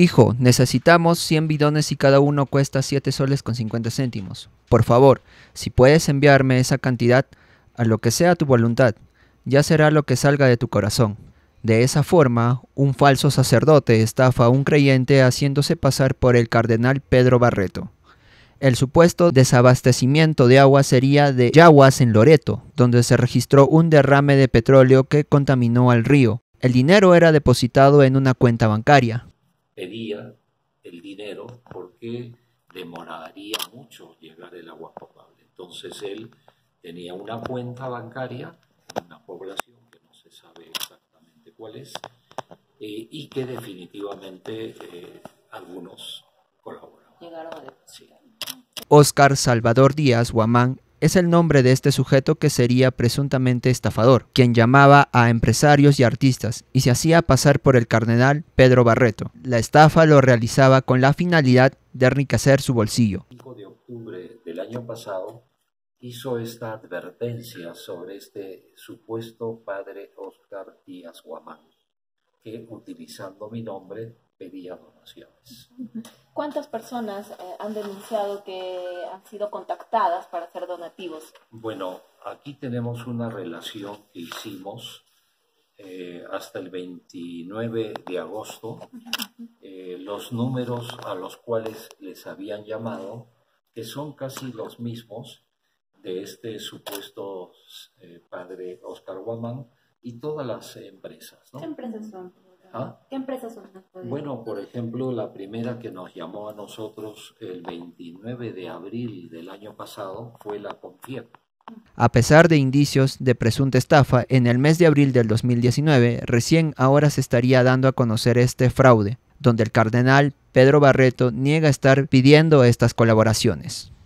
Hijo, necesitamos 100 bidones y cada uno cuesta 7 soles con 50 céntimos. Por favor, si puedes enviarme esa cantidad, a lo que sea tu voluntad, ya será lo que salga de tu corazón. De esa forma, un falso sacerdote estafa a un creyente haciéndose pasar por el cardenal Pedro Barreto. El supuesto desabastecimiento de agua sería de Yaguas en Loreto, donde se registró un derrame de petróleo que contaminó al río. El dinero era depositado en una cuenta bancaria. Pedía el dinero porque demoraría mucho llegar el agua potable. Entonces él tenía una cuenta bancaria en una población que no se sabe exactamente cuál es, y que definitivamente algunos colaboraban. Llegaron a depositar. Sí. Óscar Salvador Díaz Guamán es el nombre de este sujeto que sería presuntamente estafador, quien llamaba a empresarios y artistas y se hacía pasar por el cardenal Pedro Barreto. La estafa lo realizaba con la finalidad de enriquecer su bolsillo. El 5 de octubre del año pasado hizo esta advertencia sobre este supuesto padre Óscar Díaz Guamán, que utilizando mi nombre pedía donaciones. ¿Cuántas personas han denunciado que han sido contactadas para hacer donativos? Bueno, aquí tenemos una relación que hicimos hasta el 29 de agosto. Los números a los cuales les habían llamado, que son casi los mismos de este supuesto padre Óscar Guamán y todas las empresas, ¿no? ¿Qué empresas son? ¿Ah? ¿Qué empresas son? Bueno, por ejemplo, la primera que nos llamó a nosotros el 29 de abril del año pasado fue la Confiep. A pesar de indicios de presunta estafa, en el mes de abril del 2019, recién ahora se estaría dando a conocer este fraude, donde el cardenal Pedro Barreto niega estar pidiendo estas colaboraciones.